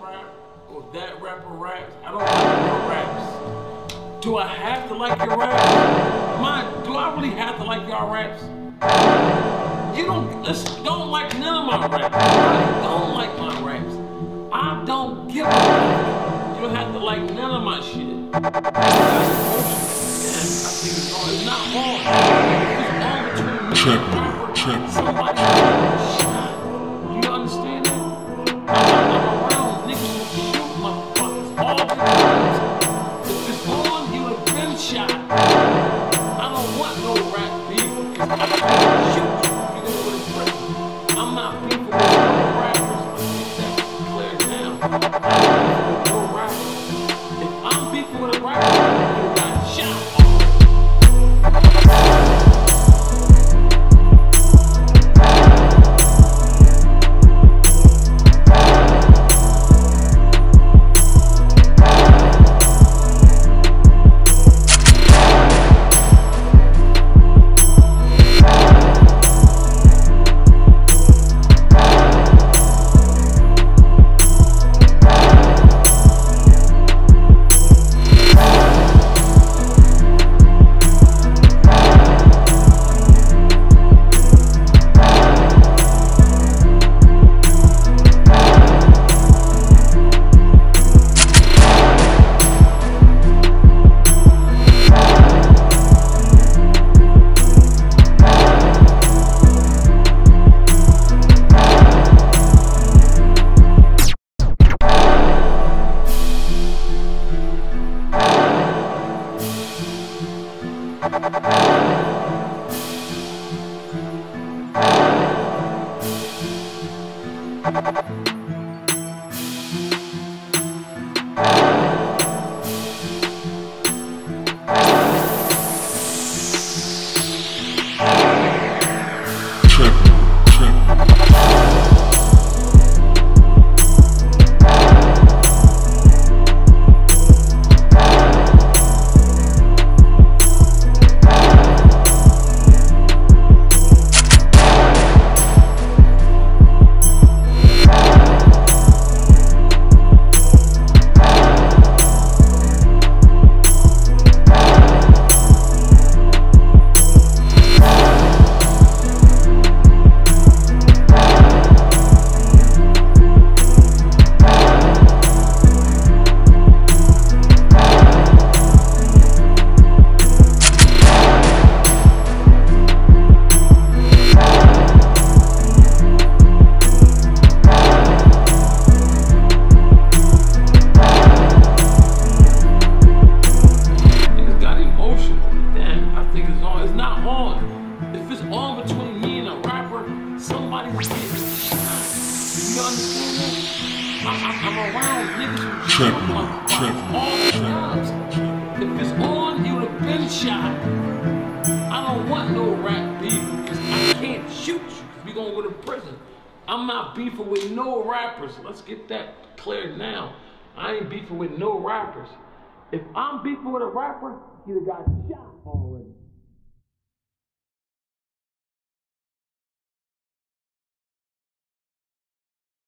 rap or if that rapper raps, I don't like your raps. Do I have to like your raps? Do I really have to like y'all raps? You don't like none of my raps. I don't like my raps. I don't give a fuck. You don't have to like none of my shit. I think it's not on. It's on between me and the rapper. Somebody shot. You understand that? I'm around niggas who shoot motherfuckers all the time. If it's on, you have been shot. I don't want no rap beef because I can't shoot you. You know what it's like. I'm not beefing with no rappers. Let's get that clear down. I'm not beefing with no rappers. If I'm beefing with a rapper, you got shot. I'm around niggas who shoot motherfuckers all the times. If it's on, you would have been shot. I don't want no rap beef because I can't shoot you because we gonna go to prison. I'm not beefing with no rappers. Let's get that cleared now. I ain't beefing with no rappers. If I'm beefing with a rapper, he got shot already.